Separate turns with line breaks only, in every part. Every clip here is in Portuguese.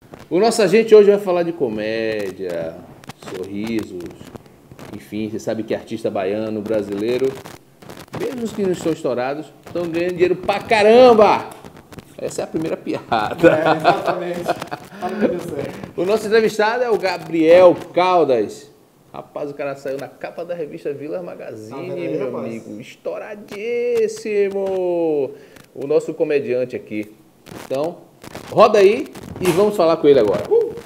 O nosso agente hoje vai falar de comédia, sorrisos, enfim, você sabe que artista baiano, brasileiro, mesmo os que não estão estourados, estão ganhando dinheiro pra caramba! Essa é a primeira piada.
Exatamente. Tá no caminho certo.
O nosso entrevistado é o Gabriel Caldas. Rapaz, o cara saiu na capa da revista Vila Magazine,
aí,
meu
rapaz?
amigo. Estouradíssimo! O nosso comediante aqui. Então, roda aí e vamos falar com ele agora.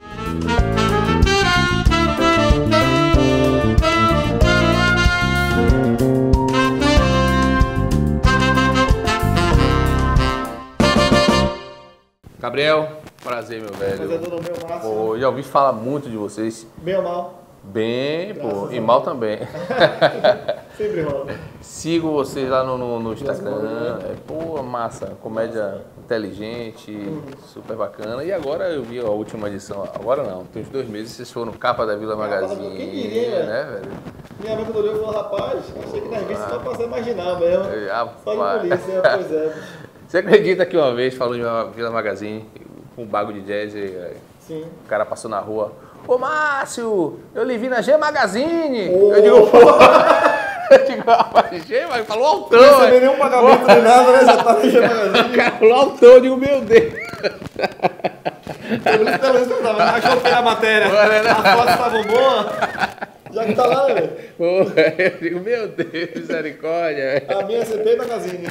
Gabriel, prazer, meu velho.
Prazer todo meu, Márcio.
Pô, já ouvi falar muito de vocês.
Bem ou mal?
Bem,
Graças
pô,
a
e
Deus.
mal também.
Sempre rola.
Sigo vocês lá no Instagram.
Instagram.
Pô, massa, comédia inteligente, super bacana. E agora eu vi a última edição, agora não, tem uns 2 meses, vocês foram capa da Vila
Capa da
Magazine,
Vila, quem diria, velho?
né, velho?
Minha mãe quando olhou falou, rapaz, achei que na revista só passar a imaginar mesmo. Só de
Rapaz.
polícia, pois é.
Você acredita que uma vez, falou de Vila Magazine, com um bago de jazz,
Sim.
o cara passou na rua, ô Márcio, eu lhe vi na G Magazine.
Ô.
Eu digo, pô, eu digo, rapaz, G, mas falou altão.
Não recebeu nenhum pagamento nem nada, né? Já tá no
O
magazine.
cara falou altão, eu digo, meu Deus.
Pelo menos eu tava. Achou que era a matéria.
Olha, né?
As fotos estavam boas. Já que tá lá, né, velho?
Pô, eu digo, meu Deus, misericórdia.
A minha CP Magazine.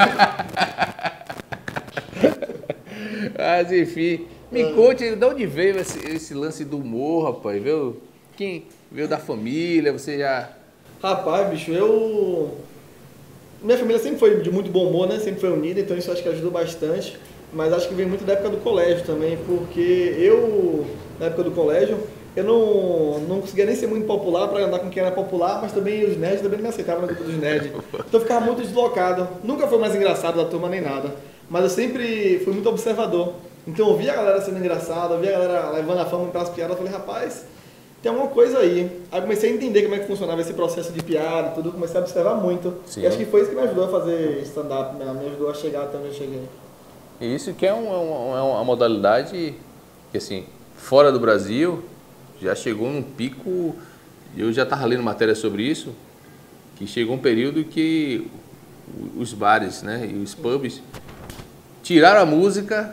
Mas enfim, me conte de onde veio esse lance do humor, rapaz, viu? Quem veio da família, você já...
Rapaz, bicho, minha família sempre foi de muito bom humor, né? Sempre foi unida, então isso acho que ajudou bastante. Mas acho que vem muito da época do colégio também, porque eu, na época do colégio, eu não conseguia nem ser muito popular para andar com quem era popular, mas também os nerds também não me aceitavam no grupo dos nerds. Então eu ficava muito deslocado. Nunca foi mais engraçado da turma nem nada. Mas eu sempre fui muito observador. Então eu via a galera sendo engraçada, eu via a galera levando a fama para as piadas, eu falei, rapaz, tem alguma coisa aí. Aí comecei a entender como é que funcionava esse processo de piada e tudo, comecei a observar muito.
Sim.
E acho que foi isso que me ajudou a fazer stand-up, me ajudou a chegar até onde eu cheguei.
Isso que é uma modalidade que, assim, fora do Brasil, já chegou num pico, eu já estava lendo matéria sobre isso, que chegou um período que os bares, né, e os pubs tiraram a música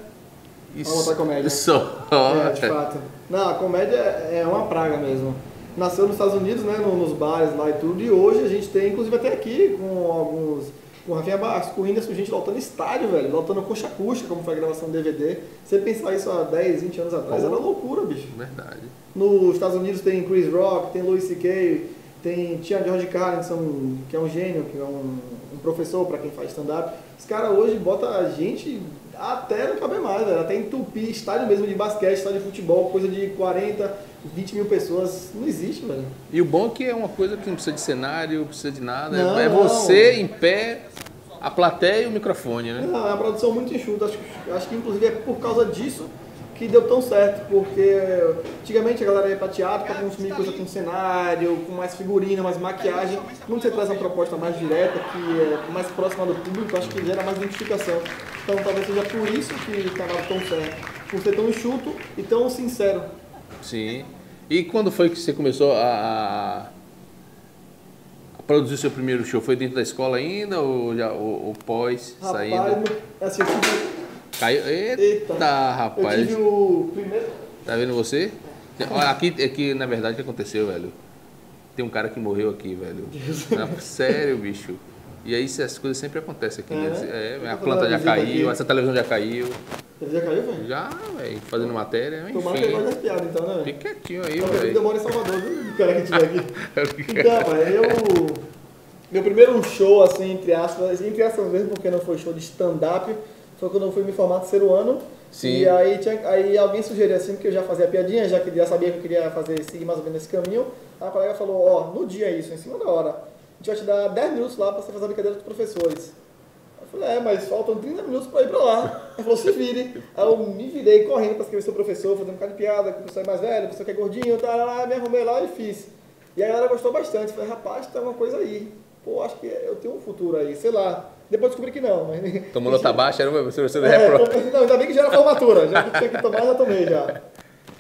e
Vamos botar comédia.
só...
É, de fato. Não, a comédia é uma praga mesmo. Nasceu nos Estados Unidos, né, nos bares lá e tudo, e hoje a gente tem, inclusive até aqui, com o Rafinha Bastos, com o Whindersson, gente lotando estádio, velho, lotando concha acústica, como foi a gravação do DVD. Você pensar isso há 10, 20 anos atrás, era loucura, bicho.
Verdade.
Nos Estados Unidos tem Chris Rock, tem Louis C.K., tinha George Carlin, que é um gênio, que é um professor para quem faz stand-up. Os caras hoje botam a gente até não caber mais, velho. Até entupir estádio mesmo de basquete, estádio de futebol, coisa de 40, 20 mil pessoas. Não existe, velho.
E o bom é que é uma coisa que não precisa de cenário, não precisa de nada.
Não,
é
não.
você em pé, a plateia e o microfone, né?
Não, é uma produção muito enxuta. Acho que inclusive é por causa disso que deu tão certo, porque antigamente a galera ia pra teatro para consumir coisa com cenário, com mais figurina, mais maquiagem. Quando você traz uma proposta mais direta, que é mais próxima do público, acho que gera mais identificação. Então talvez seja por isso que o canal tão certo, por ser tão enxuto e tão sincero.
Sim. E quando foi que você começou a produzir o seu primeiro show? Foi dentro da escola ainda ou pós, saindo?
Rapaz, assim, eu tive,
Caiu? Eita,
eu
rapaz.
tive o primeiro...
Tá vendo você? Olha, aqui, na verdade, o que aconteceu, velho? Tem um cara que morreu aqui, velho. Não, sério, bicho. E aí essas coisas sempre acontecem aqui, né? A planta já caiu, essa televisão já caiu.
Ele já caiu, velho?
Já, velho, fazendo matéria,
Tomara que ele goste
enfim.
das piadas, então, né, velho?
Fica quietinho aí,
Talvez ele
velho.
demore em Salvador, viu? O cara que estiver aqui. Então, rapaz, meu primeiro show, assim, entre aspas mesmo, porque não foi show de stand-up, foi quando eu fui me formar no terceiro ano.
Sim.
E aí alguém sugeriu assim, porque eu já fazia piadinha, já sabia que eu queria seguir mais ou menos esse caminho. Aí a colega falou, ó, no dia isso, em cima da hora, a gente vai te dar 10 minutos lá pra você fazer a brincadeira dos professores. Eu falei, mas faltam 30 minutos pra ir pra lá. Ele falou, se vire. Aí eu me virei correndo pra escrever seu professor, fazendo um bocado de piada, que o professor é mais velho, o professor que é gordinho, me arrumei lá e fiz. E a galera gostou bastante. Eu falei, rapaz, tem uma coisa aí. Pô, acho que eu tenho um futuro aí, sei lá. Depois descobri que não, mas...
Tomou nota baixa, era o professor de
Não, ainda bem que já era formatura. Já que tinha que tomar, já tomei já.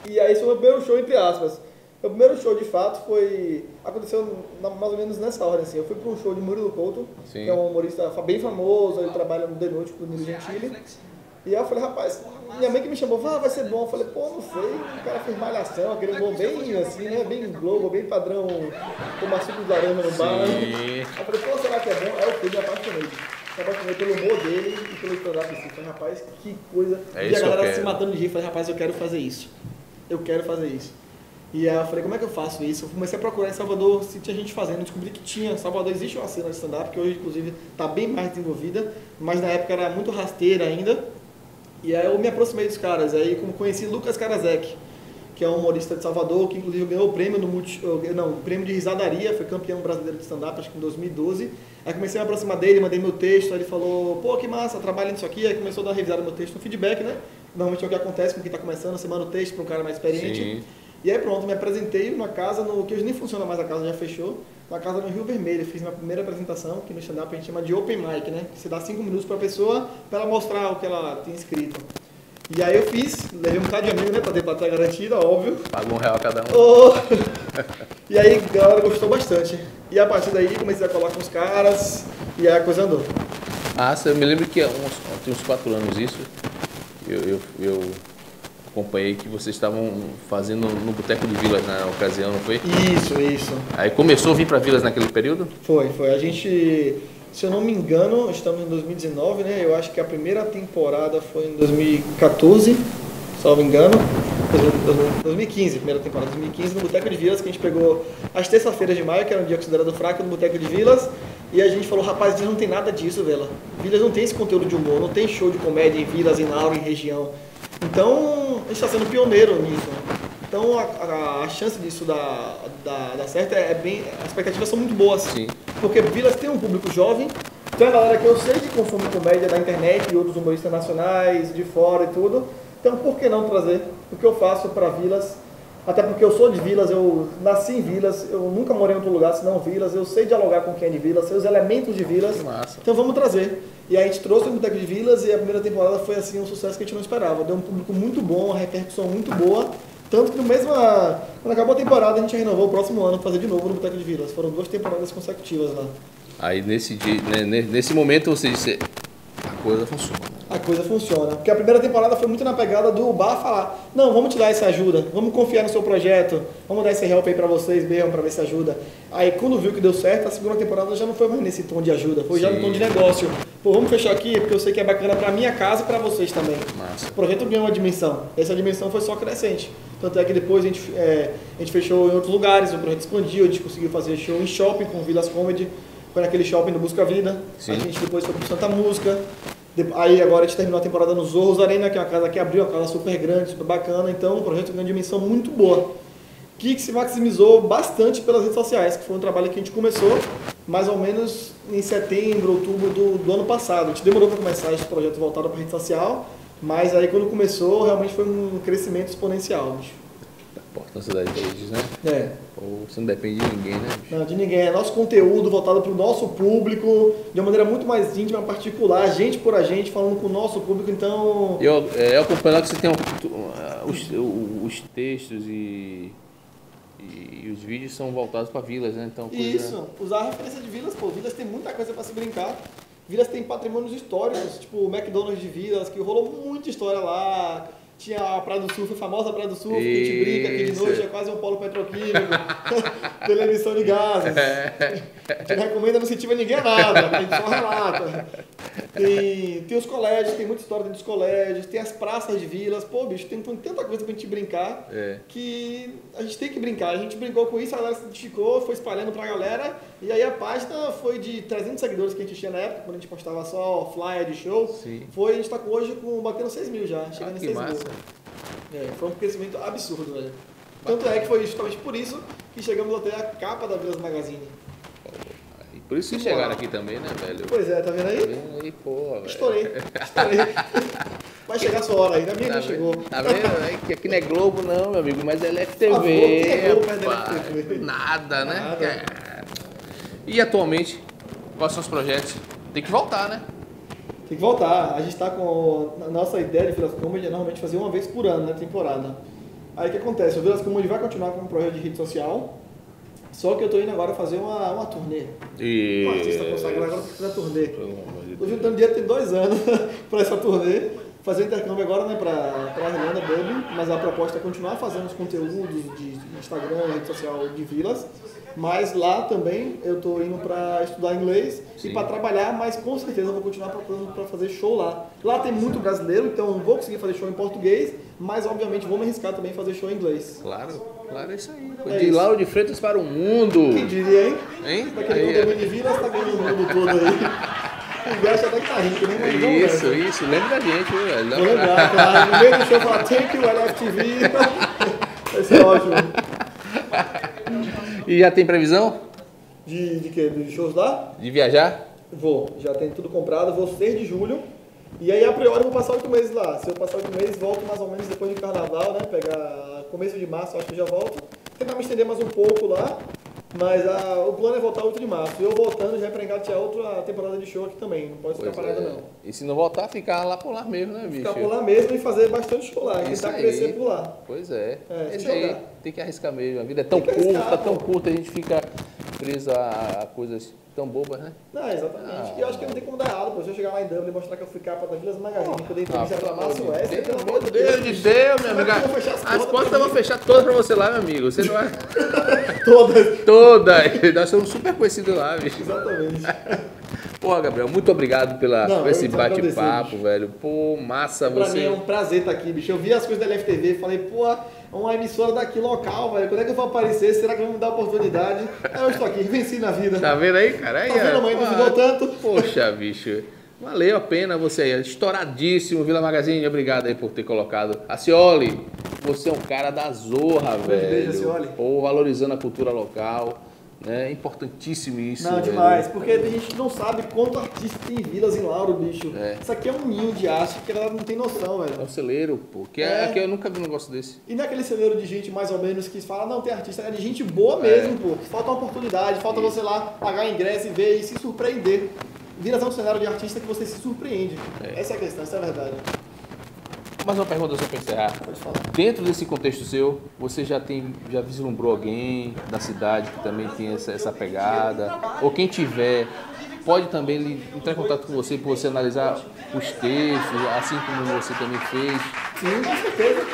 E aí esse foi o meu primeiro show, entre aspas. Meu primeiro show, de fato, aconteceu mais ou menos nessa ordem, assim. Eu fui para um show de Murilo Couto,
Sim.
que é um humorista bem famoso, ele trabalha no The Noite com o Nilo Gentili. E aí eu falei, rapaz, minha mãe que me chamou, vai ser bom. Eu falei, pô, não sei, o cara fez malhação, aquele humor bem assim, né, bem Globo, bem padrão, tomar suco de laranja no bar.
Sim.
Eu falei, pô, será que é bom? Aí eu fui, me apaixonei. Me apaixonei pelo humor dele e pelo stand-up em si. Falei, rapaz, que coisa.
É
E
isso
a galera
que eu
se
quero.
matando de rir, falei, rapaz, eu quero fazer isso. Eu quero fazer isso. E aí eu falei, como é que eu faço isso? Eu comecei a procurar em Salvador se tinha gente fazendo, descobri que tinha. Em Salvador existe uma cena de stand-up, que hoje, inclusive, está bem mais desenvolvida, mas na época era muito rasteira ainda. E aí eu me aproximei dos caras, aí como conheci Lucas Karasek, que é um humorista de Salvador, que inclusive ganhou o prêmio o prêmio de risadaria, foi campeão brasileiro de stand-up, acho que em 2012. Aí comecei a me aproximar dele, mandei meu texto, aí ele falou, pô, que massa, trabalha nisso aqui, aí começou a dar uma revisada no meu texto, no feedback, né? Normalmente é o que acontece com quem está começando, você manda o texto para um cara mais experiente.
Sim.
E aí pronto, me apresentei numa casa, que hoje nem funciona mais, a casa já fechou, uma casa no Rio Vermelho. Fiz minha primeira apresentação, que no stand-up a gente chama de open mic, né? Você dá 5 minutos para a pessoa, para ela mostrar o que ela tem escrito. E aí eu fiz, levei um bocado de amigo, né, para ter plateia garantida, óbvio.
Paga R$1 cada um.
Oh! E aí a galera gostou bastante. E a partir daí comecei a colar com os caras, e aí a coisa andou.
Eu me lembro que tem uns 4 anos isso, eu acompanhei que vocês estavam fazendo no Boteco de Vilas na ocasião, não foi?
Isso.
Aí começou a vir para Vilas naquele período?
Foi. A gente, se eu não me engano, estamos em 2019, né? Eu acho que a primeira temporada foi em 2014, salvo engano. 2015, primeira temporada, 2015, no Boteco de Vilas, que a gente pegou as terças-feiras de maio, que era um dia considerado fraco, no Boteco de Vilas. E a gente falou, rapaz, não tem nada disso, Vela. Vilas não tem esse conteúdo de humor, não tem show de comédia em Vilas, em Lauro, em região. Então, a gente está sendo pioneiro nisso. Então, a chance disso dar certo as expectativas são muito boas.
Sim.
Porque Vilas tem um público jovem, tem uma galera que eu sei que consome comédia da internet e outros humoristas nacionais, de fora e tudo. Então, por que não trazer o que eu faço para Vilas? Até porque eu sou de Vilas, eu nasci em Vilas, eu nunca morei em outro lugar senão Vilas, eu sei dialogar com quem é de Vilas, sei os elementos de Vilas.
Que massa.
Então vamos trazer. E aí a gente trouxe o Boteco de Vilas e a primeira temporada foi assim um sucesso que a gente não esperava. Deu um público muito bom, uma repercussão muito boa. Tanto que quando acabou a temporada, a gente renovou o próximo ano para fazer de novo no Boteco de Vilas. Foram 2 temporadas consecutivas lá.
Aí nesse momento você disse, a coisa funciona.
A coisa funciona. Porque a primeira temporada foi muito na pegada do bar falar, não, vamos te dar essa ajuda, vamos confiar no seu projeto, vamos dar esse help aí pra vocês mesmo, pra ver se ajuda. Aí quando viu que deu certo, a segunda temporada já não foi mais nesse tom de ajuda, foi já no tom de negócio. Pô, vamos fechar aqui, porque eu sei que é bacana pra minha casa e pra vocês também.
Massa.
O projeto ganhou uma dimensão, essa dimensão foi só crescente. Tanto é que depois a gente fechou em outros lugares, o projeto expandiu, a gente conseguiu fazer show em shopping com Vilas Comedy, foi naquele shopping do Busca Vida.
Sim.
A gente depois foi pro Santa Música. Aí agora a gente terminou a temporada no Zorros Arena, que é uma casa que abriu, uma casa super grande, super bacana. Então o projeto ganhou uma dimensão muito boa, que se maximizou bastante pelas redes sociais, que foi um trabalho que a gente começou mais ou menos em setembro, outubro do ano passado. A gente demorou para começar esse projeto voltado para a rede social, mas aí quando começou realmente foi um crescimento exponencial, bicho.
A importância das redes, né?
É.
Pô, você não depende de ninguém, né, bicho?
Não, de ninguém. É nosso conteúdo voltado para o nosso público, de uma maneira muito mais íntima, particular, gente por a gente, falando com o nosso público, então...
Eu acompanho lá que você tem os textos e os vídeos são voltados para Vilas, né? Então,
Isso, usar a referência de Vilas, pô, Vilas tem muita coisa para se brincar. Vilas tem patrimônios históricos, tipo o McDonald's de Vilas, que rolou muita história lá. Tinha a Praia do Sul, a famosa Praia do Sul, que a gente brinca aqui de noite, é quase um polo petroquímico, pela emissão de gases. A gente não recomenda, não incentiva ninguém a nada, a gente só relata. Tem os colégios, tem muita história dentro dos colégios, tem as praças de Vilas, pô, bicho, tem tanta coisa pra gente brincar, que a gente tem que brincar. A gente brincou com isso, a galera se identificou, foi espalhando pra galera, e aí a página foi de 300 seguidores que a gente tinha na época, quando a gente postava só flyer de show, a gente tá hoje batendo 6 mil já, chegando em 6 mil. Foi um crescimento absurdo, velho. Tanto é que foi justamente por isso que chegamos até a capa da Vilas Magazine.
E por isso que chegaram aqui também, né, velho?
Pois é, tá vendo aí?
Tá vendo aí, porra, velho.
Estourei. Vai chegar a sua hora ainda, a minha não chegou.
Tá vendo? Que aqui não é Globo não, meu amigo, mas é LFTV.
Por favor, quem é Globo, mas é
rapaz.
LFTV?
Nada, né?
Nada.
E atualmente, quais são os projetos? Tem que voltar, né?
Tem que voltar. A gente tá com... A nossa ideia de Vilas Comedy é normalmente fazer uma vez por ano, né, temporada. Aí o que acontece? O Vilas Comedy vai continuar com um projeto de rede social, só que eu tô indo agora fazer uma turnê.
E...
Um artista consagrado agora pra fazer a turnê.
Pelo amor de
Tô
Deus.
juntando dinheiro tem 2 anos para essa turnê. Fazer intercâmbio agora, né, pra Irlanda, Dublin, mas a proposta é continuar fazendo os conteúdos de Instagram, rede social de Vilas. Mas lá também eu tô indo para estudar inglês e para trabalhar, mas com certeza eu vou continuar procurando para fazer show lá. Lá tem muito brasileiro, então vou conseguir fazer show em português, mas obviamente vou me arriscar também em fazer show em inglês.
Claro, é isso aí.
É
De
isso.
Lauro de Freitas para o mundo.
Quem diria, hein?
Hein?
Daquele
Aí,
condomínio de Vilas, tá ganhando o mundo todo aí. O Gacha até que tá rico, né? Mas vamos nessa.
Isso. Lembra da gente, viu, velho?
Vou lembrar, claro. No meio do show falar thank you, LFTV. Vai ser ótimo.
E já tem previsão
De quê? De shows lá?
de viajar?
Vou, já tem tudo comprado, vou 6 de julho. E aí, a priori, eu vou passar 8 meses lá. Se eu passar 8 meses, volto mais ou menos depois de carnaval, né? Pegar começo de março, acho que já volto. Tentar me estender mais um pouco lá. Mas o plano é voltar 8 de março. E eu voltando já é pra engatear outra temporada de show aqui também. Não pode ficar parada, não.
E se não voltar, ficar lá por lá mesmo, né, bicho?
Ficar por lá mesmo e fazer bastante show lá. E
Isso
tentar
aí.
crescer por lá.
Pois é.
É,
Isso
se
aí.
jogar.
Tem que arriscar mesmo. A vida é tão
Tem que arriscar,
curta, tão
pô.
curta, a gente fica preso a coisas tão bobas, né?
Não, exatamente. E eu acho que não tem como dar errado, pô. Se eu chegar lá em Dublin e mostrar que eu fui capa da Vilas Magazine, que eu dei entrevista pra Márcio Wesley, pelo amor de Deus.
de Deus, meu amigo.
Como é que eu vou fechar
As portas eu vou fechar todas pra você lá, meu amigo. Você não vai...
Todas.
Todas. Nós somos super conhecidos lá, bicho.
Exatamente.
Pô, Gabriel, muito obrigado por esse
eu que agradeço,
bate-papo,
bicho.
velho. Pô, massa
Pra
você.
mim é um prazer estar aqui, bicho. Eu vi as coisas da LFTV, falei, pô, é uma emissora daqui local, velho. Quando é que eu vou aparecer? Será que vão me dar oportunidade? Aí eu estou aqui, venci na vida.
Tá vendo aí, cara? Aí,
Tá vendo,
ó.
mãe? Duvidou tanto?
Poxa, bicho. Valeu a pena você aí. Estouradíssimo, Vila Magazine. Obrigado aí por ter colocado. Acioli, você é um cara da zorra, velho.
beijo, Acioli.
Pô, valorizando a cultura local. Né? Importantíssimo isso.
Não,
velho.
demais, porque a gente não sabe quanto artista tem em Vilas em Lauro, bicho.
É.
Isso aqui é um ninho de arte que ela não tem noção, velho.
É um celeiro, pô. Que
É.
aqui eu nunca vi um negócio desse.
E não é aquele celeiro de gente mais ou menos que fala, não, tem artista, é de gente boa mesmo, pô. Que falta uma oportunidade, falta você lá pagar ingresso e ver e se surpreender. Vilas é um cenário de artista que você se surpreende.
É.
Essa é a questão, essa é a verdade.
Mais uma pergunta só para encerrar.
Pode falar.
Dentro desse contexto seu, você já vislumbrou alguém da cidade que também tem essa pegada? Ou quem tiver, pode também entrar em contato com você para você analisar os textos, assim como você também fez?
Sim, com certeza.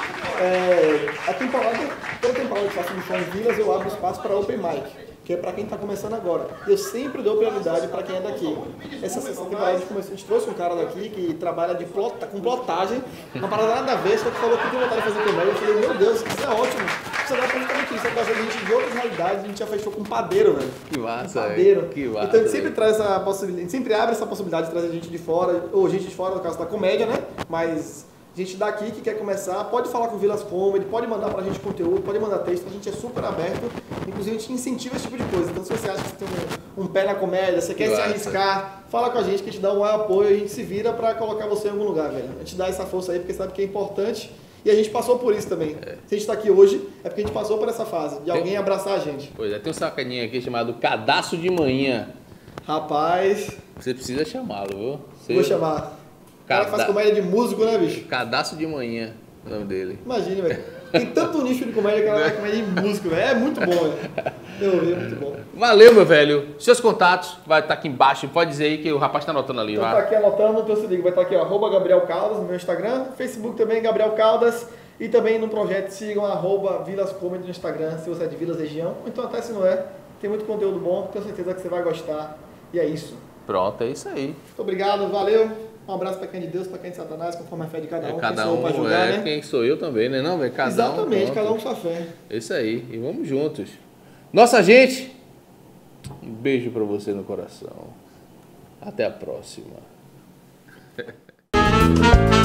Toda temporada que faço no show em Vilas, eu abro espaço para open mic, que é para quem está começando agora. Eu sempre dou prioridade para quem é daqui. Essa temporada a gente trouxe um cara daqui que trabalha com plotagem, uma parada nada a ver, só que falou que tem vontade de fazer comédia. Eu falei, meu Deus, isso é ótimo. Você dá praticamente isso, você trazer gente de outras realidades, a gente já fechou com padeiro, velho.
Que massa,
Padeiro.
que massa.
Então a gente sempre traz essa possibilidade, a gente sempre abre essa possibilidade de trazer gente de fora, ou gente de fora no caso da comédia, né? Mas gente daqui que quer começar, pode falar com o Vilas Comedy, pode mandar pra gente conteúdo, pode mandar texto, a gente é super aberto, inclusive a gente incentiva esse tipo de coisa. Então se você acha que você tem um pé na comédia, você quer se arriscar, fala com a gente que a gente dá um apoio, a gente se vira pra colocar você em algum lugar, velho. A gente dá essa força aí porque sabe que é importante e a gente passou por isso também. Se a gente tá aqui hoje, é porque a gente passou por essa fase, de alguém abraçar a gente.
Pois é, tem um sacaninho aqui chamado Cadastro de Manhã.
Rapaz,
Você precisa chamá-lo, viu? Você...
vou chamar. O cara faz comédia de músico, né, bicho?
Cadastro de Manhã, o nome dele.
Imagine, velho. Tem tanto nicho de comédia que ela vai comédia de músico, velho. É muito bom, velho. É muito bom.
Valeu, meu velho. Seus contatos vai estar aqui embaixo. Pode dizer aí que o rapaz tá anotando ali,
Então
vai.
tá aqui anotando, então se liga, vai estar aqui, ó, @Gabriel Caldas no meu Instagram, Facebook também, Gabriel Caldas, e também no projeto sigam @Vilas Comedy no Instagram, se você é de Vilas região, ou então até se não é, tem muito conteúdo bom, tenho certeza que você vai gostar, e é isso.
Pronto, é isso aí.
Muito obrigado, valeu, um abraço para quem é de Deus, para quem é de Satanás, conforme a fé de cada um,
Cada
quem sou eu
um
pra julgar, né?
quem sou eu também, né? Não, velho? Cada
Exatamente,
pronto.
cada um com sua fé.
É isso aí. E vamos juntos. Nossa, gente, um beijo pra você no coração. Até a próxima.